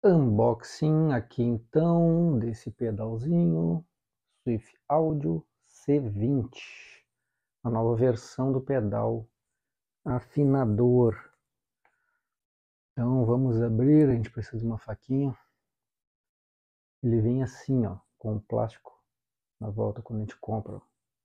Unboxing aqui então desse pedalzinho Swift Audio C20, a nova versão do pedal afinador. Então vamos abrir, a gente precisa de uma faquinha. Ele vem assim, ó, com plástico na volta quando a gente compra.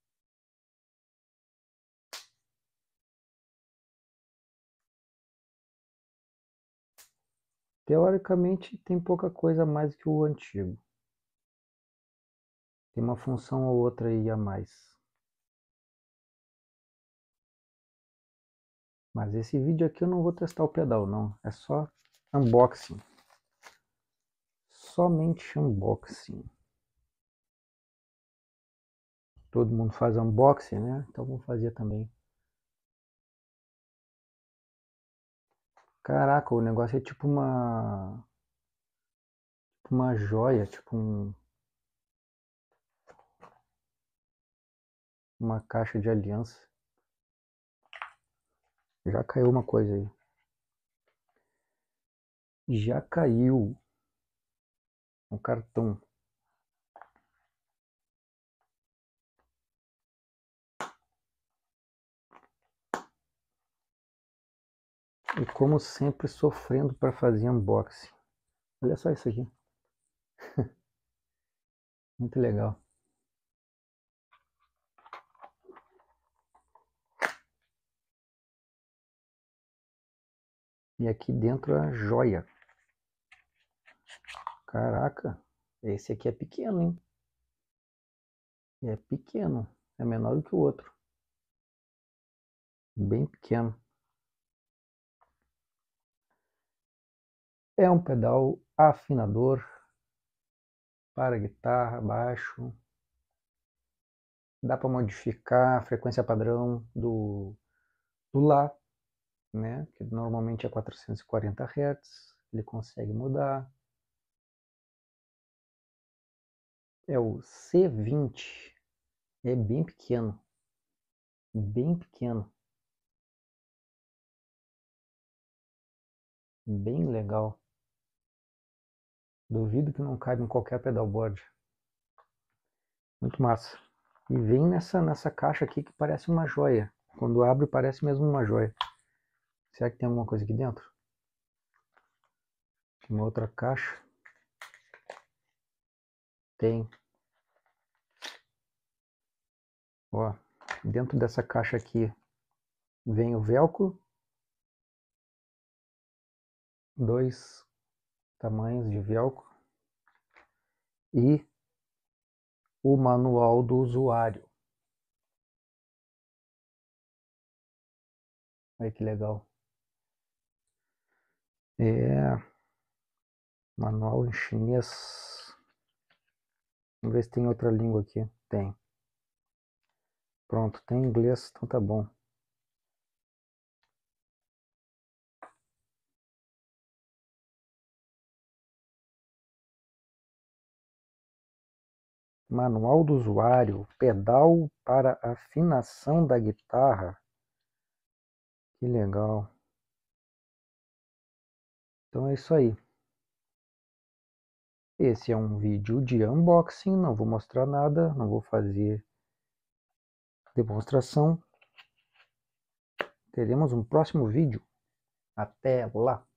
Teoricamente tem pouca coisa a mais que o antigo. Tem uma função ou outra aí a mais. Mas esse vídeo aqui eu não vou testar o pedal não, é só unboxing. Somente unboxing. Todo mundo faz unboxing, né? Então vamos fazer também. Caraca, o negócio é tipo uma joia, tipo uma caixa de aliança. Já caiu uma coisa aí. Já caiu um cartão. E como sempre, sofrendo para fazer unboxing. Olha só isso aqui. Muito legal. E aqui dentro a joia. Caraca, esse aqui é pequeno, hein? É pequeno, é menor do que o outro. Bem pequeno. É um pedal afinador para guitarra, baixo. Dá para modificar a frequência padrão do Lá, né? Que normalmente é 440 Hz. Ele consegue mudar. É o C20. É bem pequeno. Bem pequeno. Bem legal. Duvido que não caiba em qualquer pedalboard. Muito massa. E vem nessa caixa aqui que parece uma joia. Quando abre parece mesmo uma joia. Será que tem alguma coisa aqui dentro? Uma outra caixa. Tem. Ó, dentro dessa caixa aqui vem o velcro. 2 tamanhos de velcro. E o manual do usuário. Olha que legal. É manual em chinês. Vamos ver se tem outra língua aqui. Tem. Pronto, tem inglês, então tá bom. Manual do usuário, pedal para afinação da guitarra. Que legal. Então é isso aí. Esse é um vídeo de unboxing, não vou mostrar nada, não vou fazer demonstração. Teremos um próximo vídeo. Até lá!